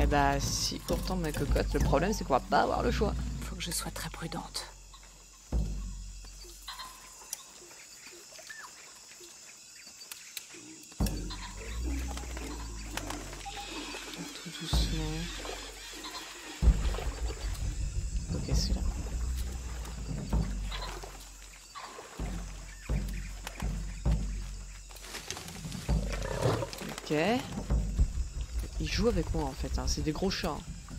Eh bah si, pourtant ma cocotte, le problème c'est qu'on va pas avoir le choix. Faut que je sois très prudente. Tout doucement. Ok, celui-là. Ok. Ils jouent avec moi en fait, hein. C'est des gros chats. Hein.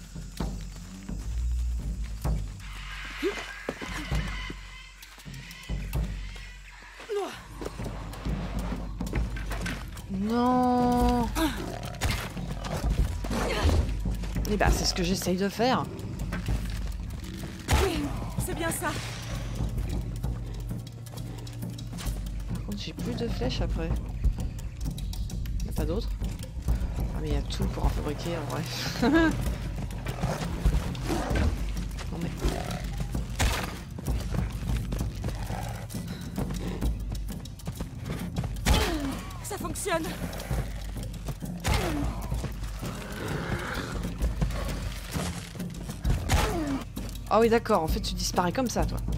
Non. Et bah c'est ce que j'essaye de faire. Oui, c'est bien ça. Par contre j'ai plus de flèches après. Y'a pas d'autres? Ah mais il y a tout pour en fabriquer en vrai. Non mais... Ça fonctionne. Ah oui d'accord, en fait tu disparais comme ça toi.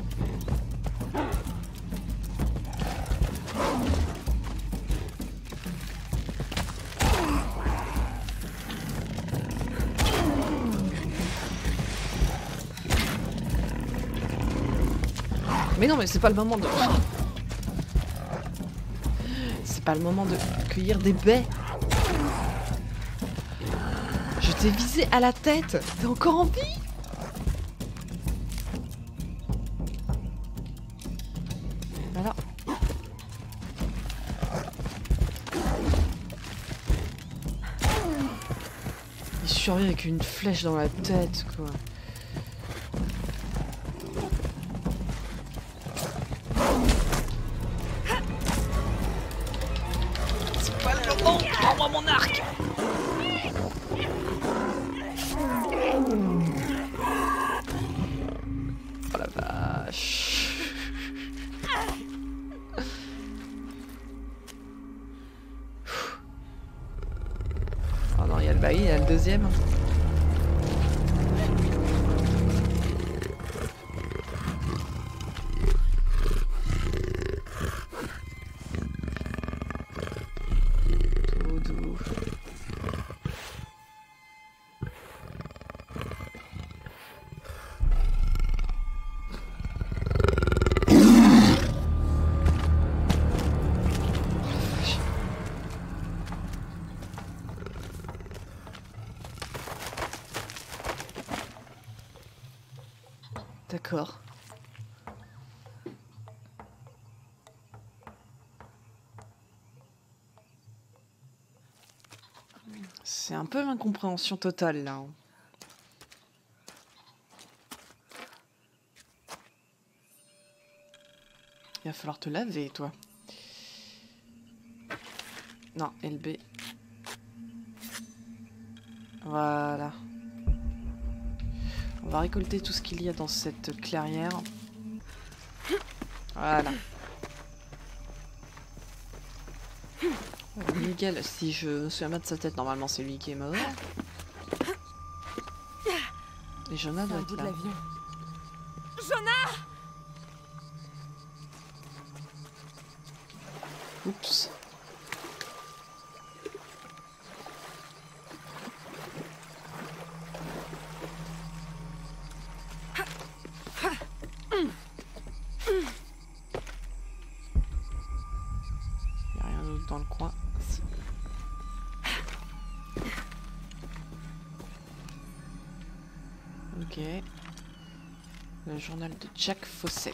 Mais non mais c'est pas le moment de... C'est pas le moment de cueillir des baies. Je t'ai visé à la tête. T'es encore en vie? Voilà. Il survit avec une flèche dans la tête quoi. C'est pas le moment. Prends-moi mon arc. Oh la vache. Oh non, il y a le bailli, il y a le deuxième. Tout doux. D'accord. C'est un peu l'incompréhension totale là. Hein. Il va falloir te laver toi. Non, LB. Voilà. On va récolter tout ce qu'il y a dans cette clairière. Voilà. Miguel, si je me souviens bien de sa tête, normalement c'est lui qui est mort. Et Jonah doit être là. Jonah! Oups. Il n'y a rien d'autre dans le coin. Si. Ok. Le journal de Jack Fawcett.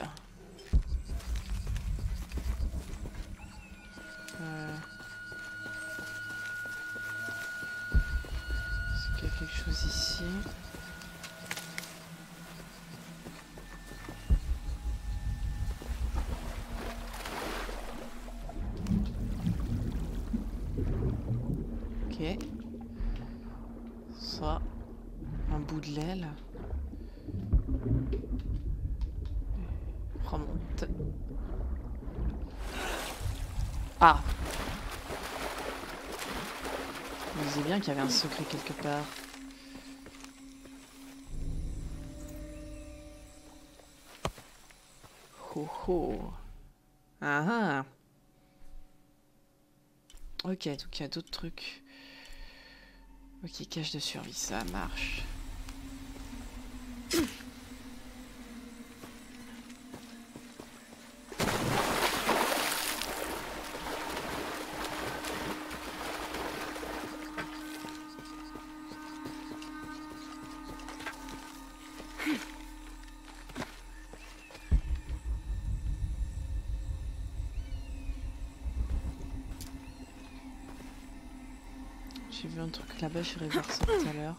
Est-ce qu'il y a quelque chose ici? Ok. Ça. Un bout de l'aile. Remonte. Ah! Je me disais bien qu'il y avait un secret quelque part. oh. Ah ah. Ok, donc il y a d'autres trucs. Ok, cache de survie, ça marche. J'ai vu un truc là-bas, j'irai voir ça tout à l'heure.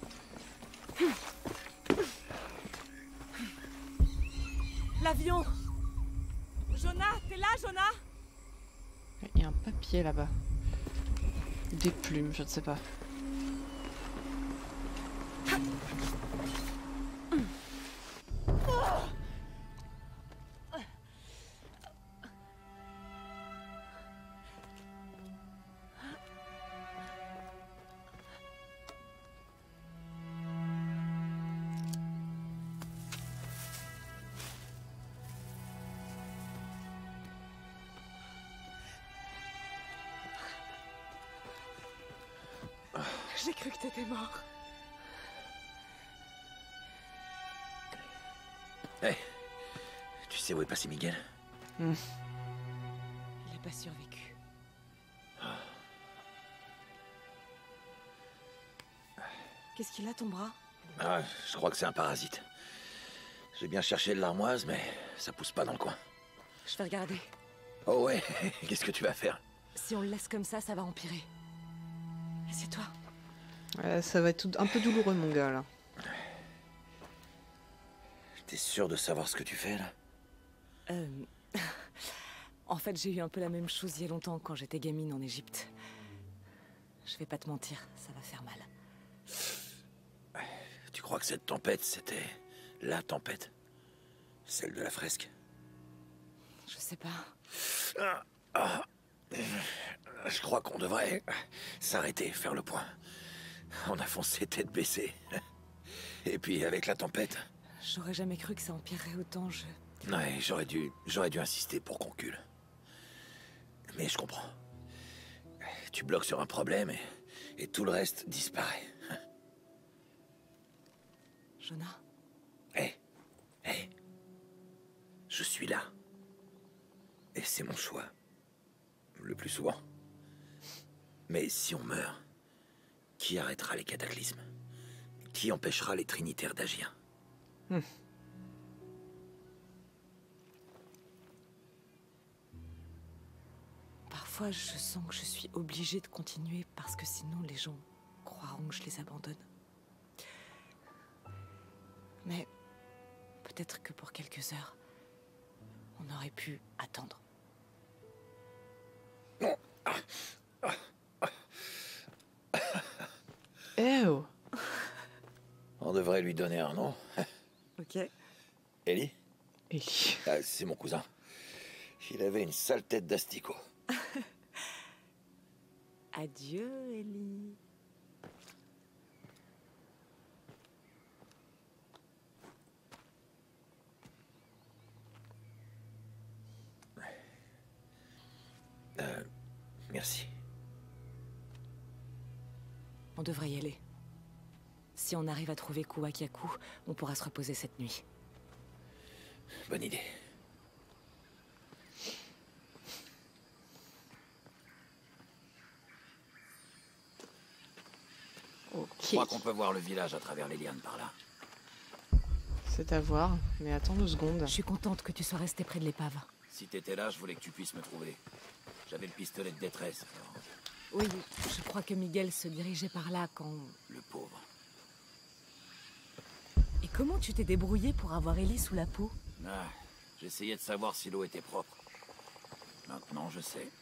L'avion. Jonah, t'es là, Jonah? Il y a un papier là-bas. Des plumes, je ne sais pas. J'ai cru que t'étais mort. Hey, tu sais où est passé Miguel? Il a pas survécu. Qu'est-ce qu'il a, ton bras? Ah, je crois que c'est un parasite. J'ai bien cherché de l'armoise, mais ça pousse pas dans le coin. Je vais regarder. Oh ouais, qu'est-ce que tu vas faire? Si on le laisse comme ça va empirer. Assieds-toi. Ça va être un peu douloureux, mon gars, là. T'es sûr de savoir ce que tu fais, là? En fait, j'ai eu un peu la même chose il y a longtemps quand j'étais gamine en Égypte. Je vais pas te mentir, ça va faire mal. Tu crois que cette tempête, c'était la tempête? Celle de la fresque? Je sais pas. Je crois qu'on devrait s'arrêter, faire le point. On a foncé tête baissée. Et puis avec la tempête... J'aurais jamais cru que ça empirerait autant, Ouais, j'aurais dû insister pour qu'on cule. Mais je comprends. Tu bloques sur un problème et tout le reste disparaît. Jonah? Hé, je suis là. Et c'est mon choix. Le plus souvent. Mais si on meurt, qui arrêtera les cataclysmes? Qui empêchera les trinitaires d'agir? Parfois, je sens que je suis obligée de continuer parce que sinon les gens croiront que je les abandonne. Mais peut-être que pour quelques heures, on aurait pu attendre. Eh oh. On devrait lui donner un nom. Ok. Ellie? Ellie. Ah, c'est mon cousin. Il avait une sale tête d'asticot. Adieu, Ellie. Merci. On devrait y aller. Si on arrive à trouver Kuwakaku, on pourra se reposer cette nuit. Bonne idée. Ok. Je crois qu'on peut voir le village à travers les lianes par là. C'est à voir, mais attends 2 secondes. Je suis contente que tu sois resté près de l'épave. Si t'étais là, je voulais que tu puisses me trouver. J'avais le pistolet de détresse, alors... Oui, je crois que Miguel se dirigeait par là quand... Le pauvre. Et comment tu t'es débrouillé pour avoir Ellie sous la peau? Ah, j'essayais de savoir si l'eau était propre. Maintenant, je sais.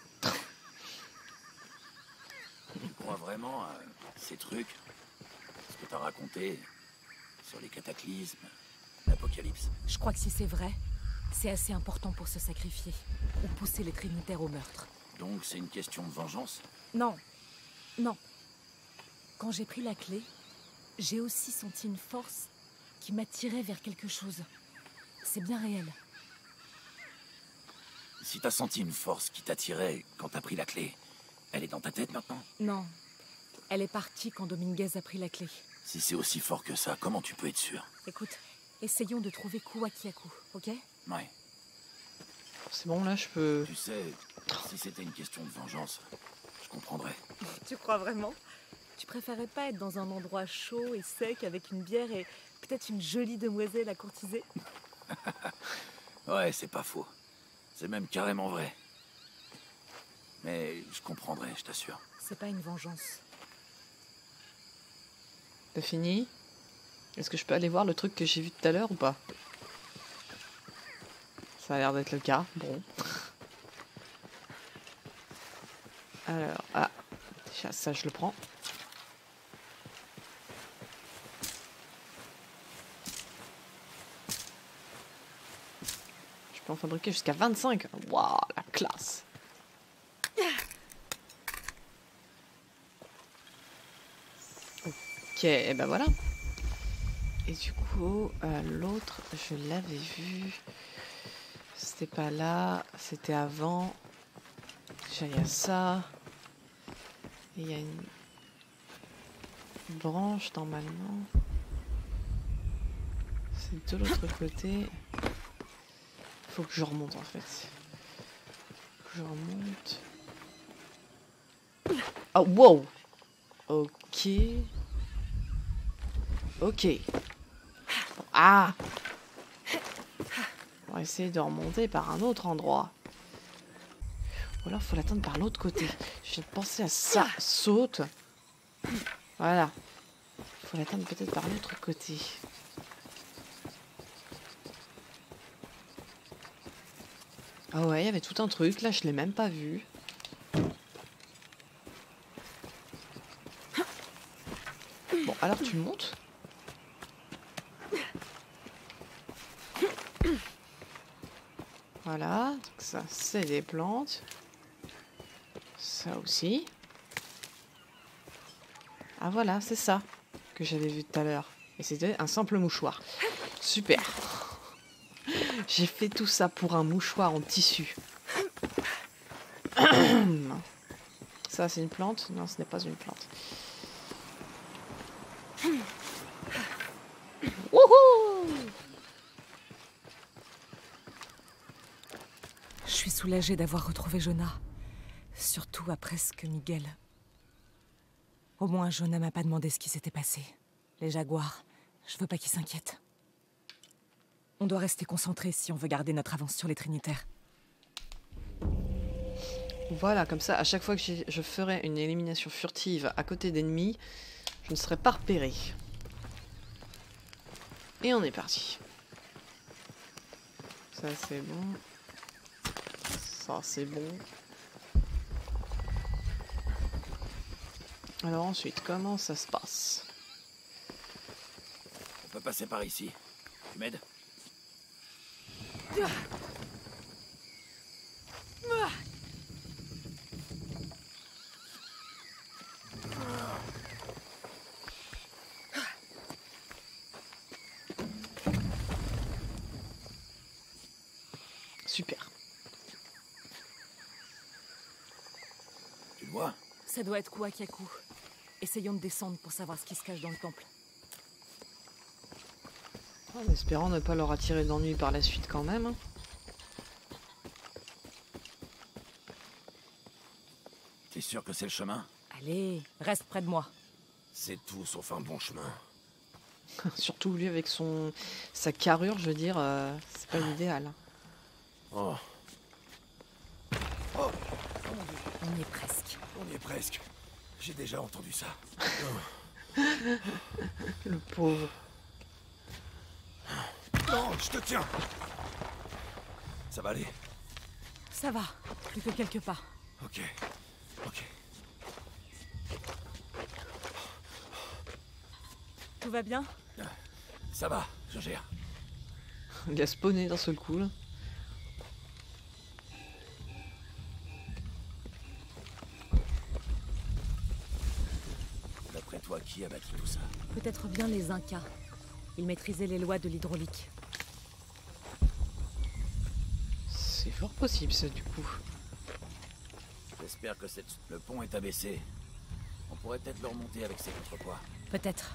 Tu crois vraiment à ces trucs? Ce que t'as raconté sur les cataclysmes, l'apocalypse? Je crois que si c'est vrai, c'est assez important pour se sacrifier. Ou pousser les Trinitaires au meurtre. Donc c'est une question de vengeance? Non. Non. Quand j'ai pris la clé, j'ai aussi senti une force qui m'attirait vers quelque chose. C'est bien réel. Si t'as senti une force qui t'attirait quand t'as pris la clé, elle est dans ta tête maintenant? Non. Elle est partie quand Dominguez a pris la clé. Si c'est aussi fort que ça, comment tu peux être sûr? Écoute, essayons de trouver Kuwakiaku, ok? Ouais. C'est bon, là, je peux... Tu sais, si c'était une question de vengeance, je comprendrais. Tu crois vraiment? Tu préférais pas être dans un endroit chaud et sec avec une bière et peut-être une jolie demoiselle à courtiser? Ouais, c'est pas faux. C'est même carrément vrai. Mais je comprendrais, je t'assure. C'est pas une vengeance. T'as fini? Est-ce que je peux aller voir le truc que j'ai vu tout à l'heure ou pas? Ça a l'air d'être le cas. Bon. Alors, ah. Déjà, ça, je le prends. Je peux en fabriquer jusqu'à 25. Waouh, la classe. Ok, et ben voilà. Et du coup, l'autre, je l'avais vu. C'était pas là, c'était avant. Déjà, il y a ça. Et il y a une branche, normalement. C'est de l'autre côté. Faut que je remonte, en fait. Faut que je remonte. Oh, wow! Ok. Ok. Ah! On va essayer de remonter par un autre endroit. Ou alors, faut l'attendre par l'autre côté. Je viens de penser à ça. Saute. Voilà. Faut l'attendre peut-être par l'autre côté. Ah ouais, il y avait tout un truc. Là, je l'ai même pas vu. Bon, alors tu montes. Voilà, donc ça c'est des plantes. Ça aussi. Ah voilà, c'est ça que j'avais vu tout à l'heure. Et c'était un simple mouchoir. Super. J'ai fait tout ça pour un mouchoir en tissu. Ça c'est une plante? Non, ce n'est pas une plante. Wouhou! Je suis soulagée d'avoir retrouvé Jonah. Surtout après ce que Miguel... Au moins, Jonah m'a pas demandé ce qui s'était passé. Les jaguars, je veux pas qu'ils s'inquiètent. On doit rester concentrés si on veut garder notre avance sur les Trinitaires. Voilà, comme ça, à chaque fois que je ferai une élimination furtive à côté d'ennemis, je ne serai pas repéré. Et on est parti. Ça c'est bon. Ça c'est bon. Alors ensuite, comment ça se passe? On peut passer par ici. Tu m'aides? Super. Tu le vois? Ça doit être Kuwakiaku. Essayons de descendre pour savoir ce qui se cache dans le temple. En espérant ne pas leur attirer d'ennui par la suite quand même. T'es sûr que c'est le chemin? Allez, reste près de moi. C'est tout sauf un bon chemin. Surtout lui avec sa carrure, je veux dire, c'est pas l'idéal. Oh, On y est presque. on y est presque. J'ai déjà entendu ça. Le pauvre. Non, je te tiens. Ça va aller? Ça va, plus que quelques pas. Ok. Ok. Tout va bien? Ça va, je gère. Il a spawné d'un seul coup là. D'après toi, qui a bâti tout ça? Peut-être bien les Incas. Ils maîtrisaient les lois de l'hydraulique. C'est fort possible, ça, du coup. J'espère que le pont est abaissé. On pourrait peut-être le remonter avec ses contrepoids. Peut-être.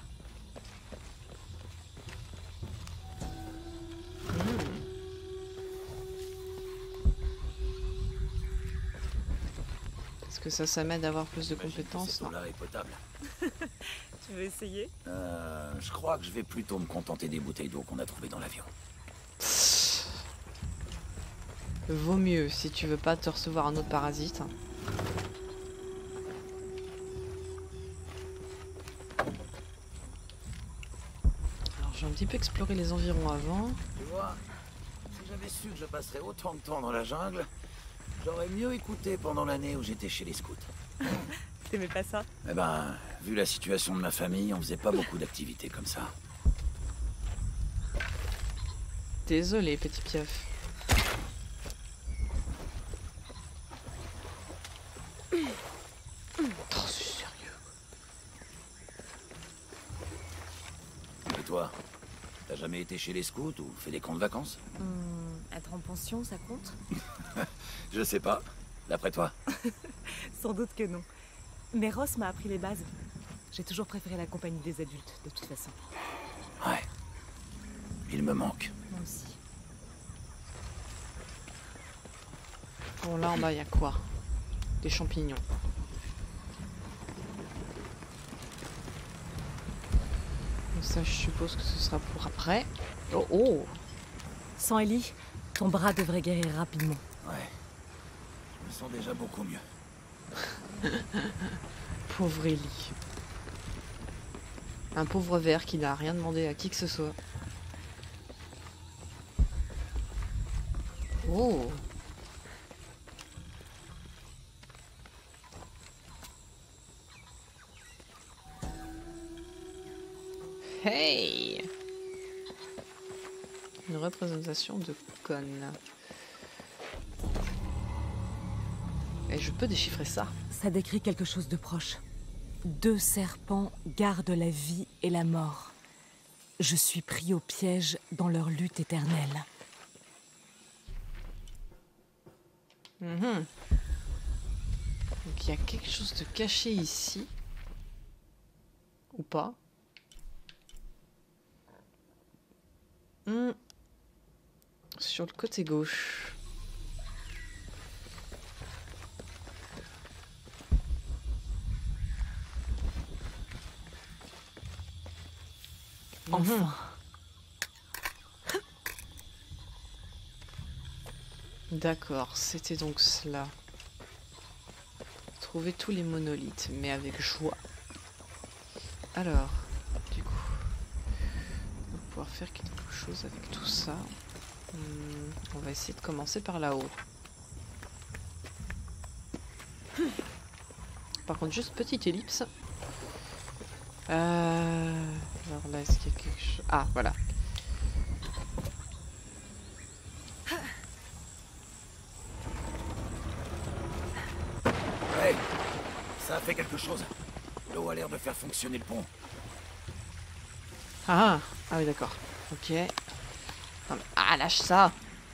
Est-ce que ça m'aide à avoir plus de J'imagine que compétences? cette Non. eau-là est potable. Tu veux essayer? Je crois que je vais plutôt me contenter des bouteilles d'eau qu'on a trouvées dans l'avion. Vaut mieux si tu veux pas te recevoir un autre parasite. Alors j'ai un petit peu exploré les environs avant. Tu vois, si j'avais su que je passerais autant de temps dans la jungle, j'aurais mieux écouté pendant l'année où j'étais chez les scouts. T'aimais pas ça? Eh ben, vu la situation de ma famille, on faisait pas beaucoup d'activités comme ça. Désolé, petit pieuf. Oh, c'est sérieux. Et toi, t'as jamais été chez les scouts ou fait des camps de vacances? Être en pension, ça compte? Je sais pas. D'après toi? Sans doute que non. Mais Ross m'a appris les bases. J'ai toujours préféré la compagnie des adultes, de toute façon. Ouais. Il me manque. Moi aussi. Bon, là en bas, il y a quoi? Des champignons. Donc ça, je suppose que ce sera pour après. Oh, oh! Sans Ellie, ton bras devrait guérir rapidement. Ouais. Je me sens déjà beaucoup mieux. Pauvre Ellie. Un pauvre ver qui n'a rien demandé à qui que ce soit. Oh! Hey! Une représentation de conne. Et je peux déchiffrer ça. Ça décrit quelque chose de proche. 2 serpents gardent la vie et la mort. Je suis pris au piège dans leur lutte éternelle. Donc il y a quelque chose de caché ici. Ou pas. Sur le côté gauche. Enfin. D'accord, c'était donc cela. Trouver tous les monolithes, mais avec joie. Alors, du coup, on va pouvoir faire quelque chose avec tout ça. On va essayer de commencer par là-haut. Par contre, juste petite ellipse. Alors là, est-ce qu'il y a quelque chose... Ah, voilà. Hey! Ça a fait quelque chose. L'eau a l'air de faire fonctionner le pont. Ah, ah oui, d'accord. Ok. Non, mais... Ah, lâche ça!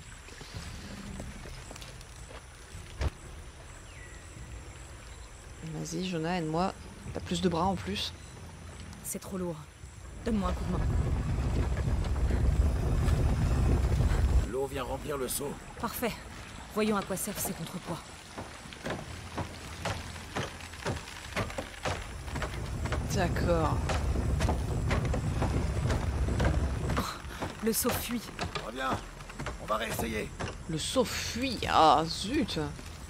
Vas-y, Jonah, aide-moi. T'as plus de bras en plus. C'est trop lourd. Donne-moi un coup de main. L'eau vient remplir le seau. Parfait. Voyons à quoi servent ces contrepoids. D'accord. Le seau fuit. Très bien. On va réessayer. Le seau fuit. Ah, zut!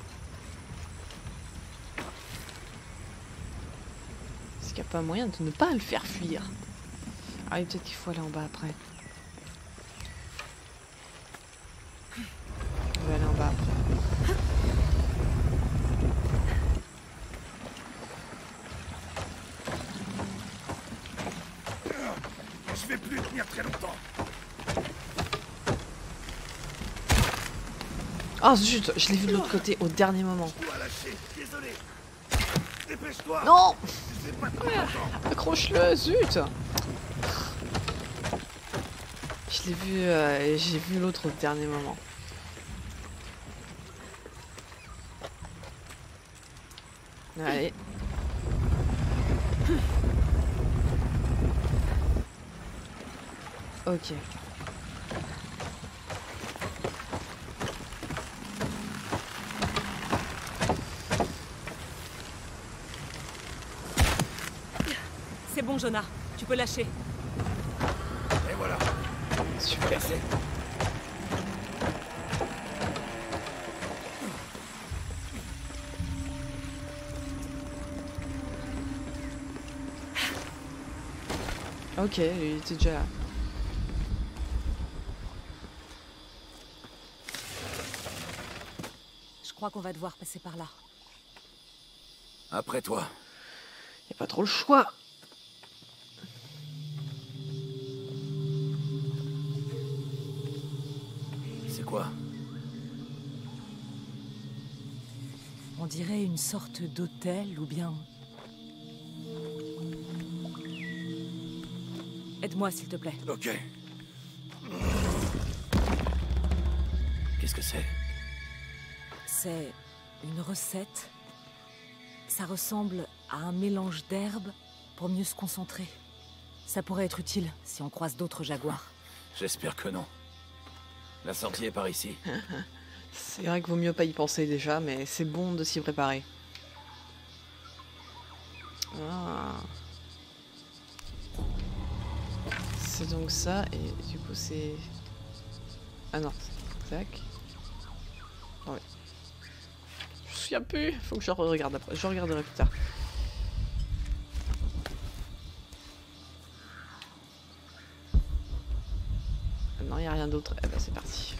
Est-ce qu'il n'y a pas moyen de ne pas le faire fuir? Ah oui, peut-être qu'il faut aller en bas après. On va aller en bas après. Je vais plus tenir très longtemps. Ah zut, je l'ai vu de l'autre côté au dernier moment. On va lâcher. Désolé. Dépêche-toi. Non! Je vais pas trop longtemps. Accroche-le, zut! Je l'ai vu, j'ai vu l'autre au dernier moment. Allez. Ok. C'est bon, Jonah. Tu peux lâcher. Et voilà. Super. Laissez. Ok, il était déjà là. Je crois qu'on va devoir passer par là. Après toi. Y a pas trop le choix. C'est quoi? On dirait une sorte d'hôtel ou bien... Aide-moi, s'il te plaît. Ok. Qu'est-ce que c'est? C'est une recette. Ça ressemble à un mélange d'herbes pour mieux se concentrer. Ça pourrait être utile si on croise d'autres jaguars. J'espère que non. La sortie est par ici. C'est vrai qu'il vaut mieux pas y penser déjà, mais c'est bon de s'y préparer. Ah. C'est donc ça, et du coup c'est... Ah non, tac. Oh, ouais. Je me souviens plus, faut que je regarde après, je regarderai plus tard. Ah non, il n'y a rien d'autre, eh ben c'est parti.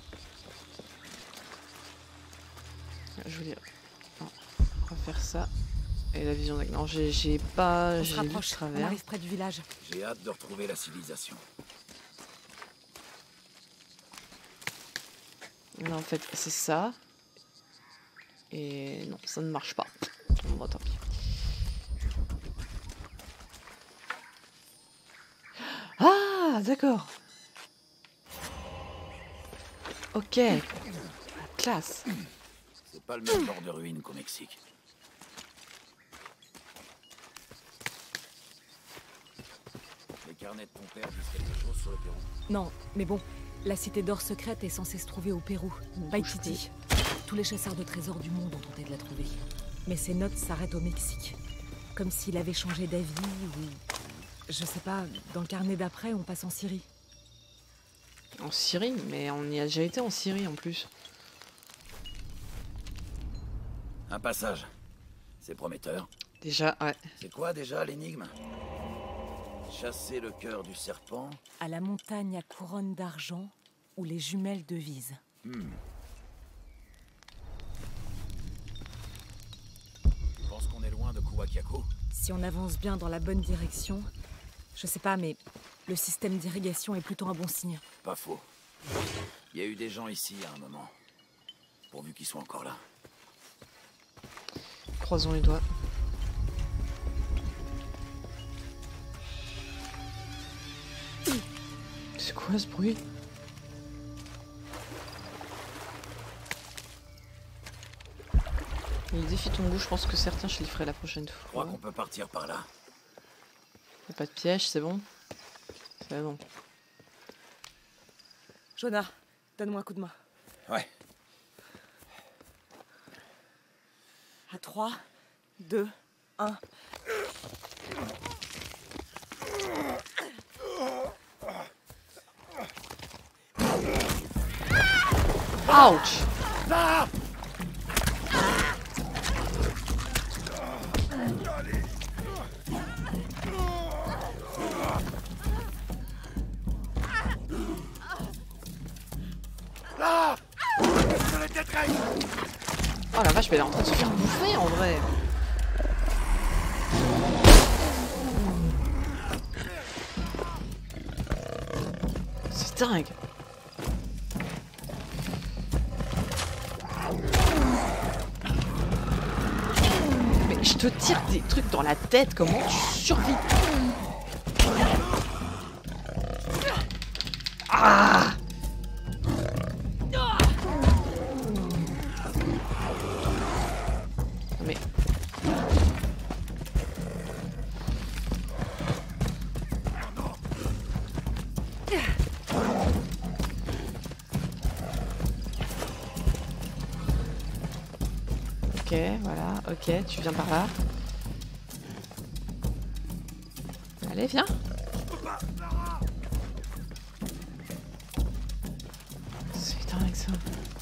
Je voulais refaire ça. Et la vision d'acte. Non, j'ai pas... On se J'ai lu rapproche, de on travers. arrive près du village. J'ai hâte de retrouver la civilisation. Non, en fait, c'est ça. Et non, ça ne marche pas. Bon, tant pis. Ah, d'accord. Ok. Classe. C'est pas le même genre de ruine qu'au Mexique. Les carnets de ton père disent quelque chose sur le Pérou? Non, mais bon, la cité d'or secrète est censée se trouver au Pérou, Paititi. Tous les chasseurs de trésors du monde ont tenté de la trouver. Mais ses notes s'arrêtent au Mexique. Comme s'il avait changé d'avis ou... Je sais pas, dans le carnet d'après, on passe en Syrie. En Syrie, mais on y a déjà été en Syrie en plus. Un passage. C'est prometteur. Déjà, ouais. C'est quoi déjà l'énigme? Chasser le cœur du serpent. À la montagne à couronne d'argent, où les jumelles devisent. Tu penses qu'on est loin de Kuwakiako? Si on avance bien dans la bonne direction, je sais pas, mais le système d'irrigation est plutôt un bon signe. Pas faux. Il y a eu des gens ici à un moment. Pourvu qu'ils soient encore là. Croisons les doigts. C'est quoi ce bruit? Il défie ton goût, je pense que certains je les ferai la prochaine Je crois fois. qu'on peut partir par là. Y'a pas de piège, c'est bon? C'est bon. Jonah, donne-moi un coup de main. Ouais. À 3, 2, 1. Ouch! Là! Là! Je les détruis! Oh la vache, mais elle est en train de se faire bouffer en vrai! C'est dingue! Mais je te tire des trucs dans la tête, comment tu survis? Ah! Mais Ok, voilà, ok, tu viens par là. Allez, viens. C'est putain avec ça.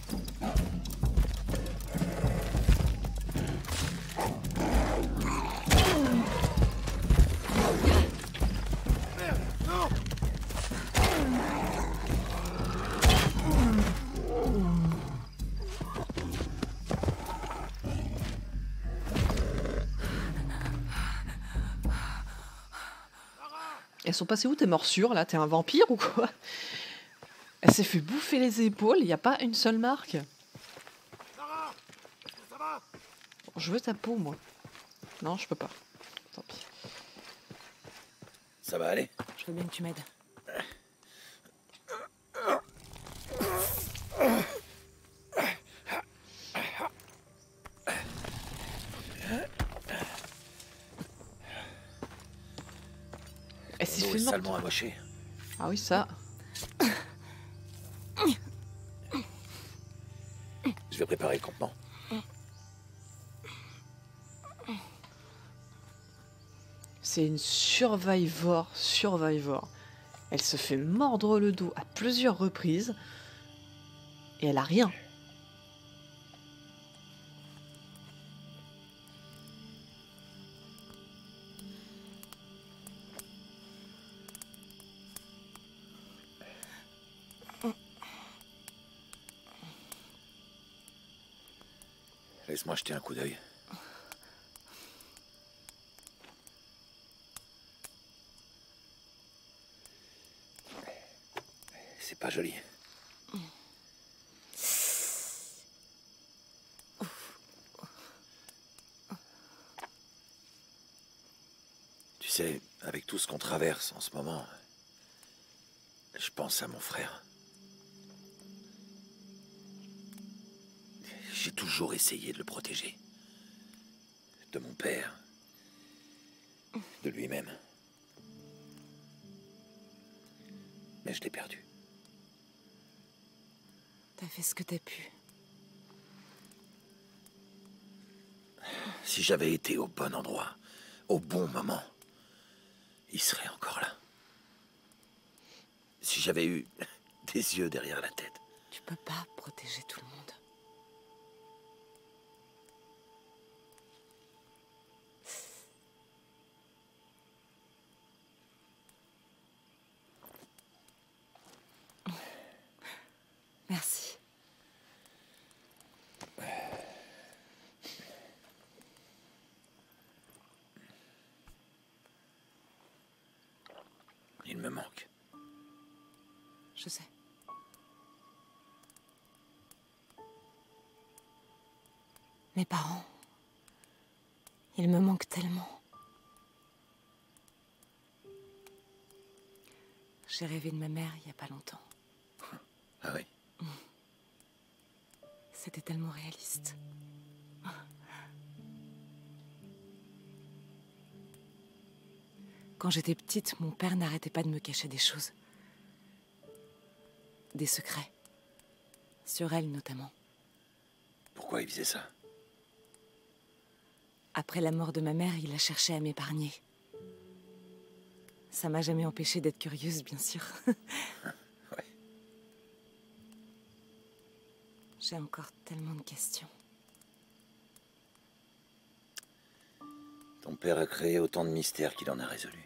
Elles sont passées où tes morsures là? T'es un vampire ou quoi? Elle s'est fait bouffer les épaules, il n'y a pas une seule marque. Je veux ta peau, moi. Non, je peux pas. Tant pis. Ça va aller? Je veux bien que tu m'aides. Elle s'est L'eau fait est morte. salement amochée. Ah oui, ça. Je vais préparer le campement. C'est une survivor. Elle se fait mordre le dos à plusieurs reprises. Et elle a rien. Laisse-moi jeter un coup d'œil. C'est pas joli. Tu sais, avec tout ce qu'on traverse en ce moment, je pense à mon frère. J'ai toujours essayé de le protéger. De mon père. De lui-même. Mais je l'ai perdu. T'as fait ce que t'as pu. Si j'avais été au bon endroit, au bon moment, il serait encore là. Si j'avais eu des yeux derrière la tête. Tu peux pas protéger tout le monde. Merci. Il me manque. Je sais. Mes parents, ils me manquent tellement. J'ai rêvé de ma mère il y a pas longtemps. Ah oui? C'était tellement réaliste. Quand j'étais petite, mon père n'arrêtait pas de me cacher des choses. Des secrets. Sur elle, notamment. Pourquoi il faisait ça? Après la mort de ma mère, il a cherché à m'épargner. Ça m'a jamais empêchée d'être curieuse, bien sûr. Ouais. J'ai encore tellement de questions. Ton père a créé autant de mystères qu'il en a résolus.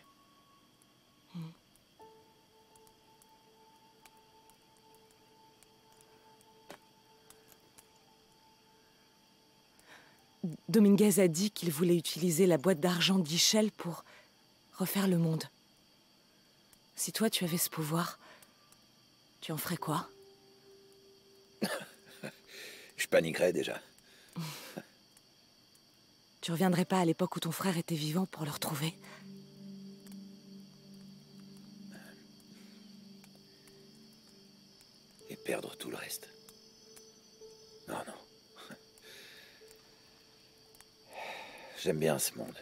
Dominguez a dit qu'il voulait utiliser la boîte d'argent d'Ischel pour refaire le monde. Si toi, tu avais ce pouvoir, tu en ferais quoi? Je paniquerais déjà. Tu reviendrais pas à l'époque où ton frère était vivant pour le retrouver? Et perdre tout le reste. Non, non. J'aime bien ce monde.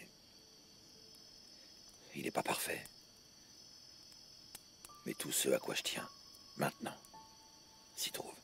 Il n'est pas parfait. Mais tout ce à quoi je tiens, maintenant, s'y trouve.